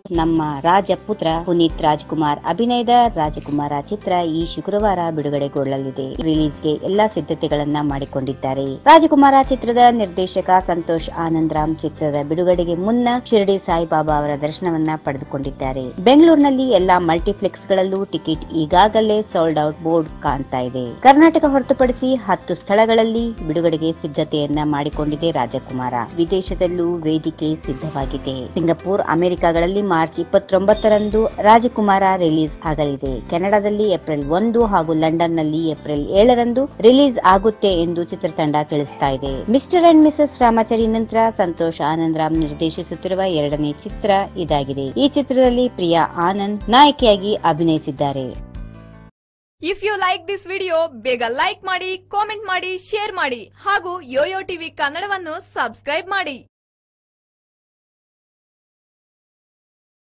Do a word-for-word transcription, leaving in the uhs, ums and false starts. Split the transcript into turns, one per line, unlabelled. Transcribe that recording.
ನಮ್ಮ ರಾಜಪುತ್ರ ಪುನೀತ್ ರಾಜ್ಕುಮಾರ್ ಅಭಿನಯದ ರಾಜಕುಮಾರ ಚಿತ್ರ ಈ ಶುಕ್ರವಾರ ಬಿಡುಗಡೆಗೊಳ್ಳಲಿದೆ. ರಿಲೀಸ್ ಗೆ ಎಲ್ಲಾ ಸಿದ್ಧತೆಗಳನ್ನ ಮಾಡಿಕೊಂಡಿದ್ದಾರೆ. ರಾಜಕುಮಾರ ಚಿತ್ರದ ನಿರ್ದೇಶಕ ಸಂತೋಷ್ ಆನಂದರಾಮ್ ಚಿತ್ರದ ಬಿಡುಗಡೆಗೆ ಮುನ್ನ ಶಿರಡಿ ಸಾಯಿಬಾಬಾ ಅವರ ದರ್ಶನವನ್ನ ಪಡೆದುಕೊಂಡಿದ್ದಾರೆ. ಬೆಂಗಳೂರಿನಲ್ಲಿ ಎಲ್ಲಾ ಮಲ್ಟಿಪ್ಲೆಕ್ಸ್ ಗಳಲ್ಲೂ ಟಿಕೆಟ್ ಈಗಾಗಲೇ ಸೋಲ್ಡ್ ಔಟ್ ಬೋರ್ಡ್ ಕಾಣ್ತಾ ಇದೆ. ಕರ್ನಾಟಕ ಹೊರತುಪಡಿಸಿ ಹತ್ತು ಸ್ಥಳಗಳಲ್ಲಿ ಬಿಡುಗಡೆಗೆ ಸಿದ್ಧತೆಯನ್ನ ಮಾಡಿಕೊಂಡಿದೆ ರಾಜಕುಮಾರ. ವಿದೇಶದಲ್ಲೂ ವೇದಿಕೆ ಸಿದ್ಧವಾಗಿದೆ. ಸಿಂಗಪೂರ್, ಅಮೆರಿಕಗಳಲ್ಲಿ ಮಾರ್ಚ್ ಇಪ್ಪತ್ತೊಂಬತ್ತರಂದು ರಾಜಕುಮಾರ ರಿಲೀಸ್ ಆಗಲಿದೆ. ಕೆನಡಾದಲ್ಲಿ ಏಪ್ರಿಲ್ ಒಂದು ಹಾಗೂ ಲಂಡನ್ ನಲ್ಲಿ ಏಪ್ರಿಲ್ ಏಳರಂದು ರಿಲೀಸ್ ಆಗುತ್ತೆ ಎಂದು ಚಿತ್ರತಂಡ ತಿಳಿಸ್ತಾ ಇದೆ. ಮಿಸ್ಟರ್ ಅಂಡ್ ಮಿಸಸ್ ರಾಮಾಚಾರಿ ನಂತರ ಸಂತೋಷ್ ಆನಂದರಾಮ್ ನಿರ್ದೇಶಿಸುತ್ತಿರುವ ಎರಡನೇ ಚಿತ್ರ ಇದಾಗಿದೆ. ಈ ಚಿತ್ರದಲ್ಲಿ ಪ್ರಿಯಾ ಆನಂದ್ ನಾಯಕಿಯಾಗಿ ಅಭಿನಯಿಸಿದ್ದಾರೆ.
If you like this video ಬೇಗ ಲೈಕ್ ಮಾಡಿ, ಕಾಮೆಂಟ್ ಮಾಡಿ, ಶೇರ್ ಮಾಡಿ ಹಾಗೂ ಯೋಯೋ ಟಿವಿ ಕನ್ನಡವನ್ನು ಸಬ್ಸ್ಕ್ರೈಬ್ ಮಾಡಿ.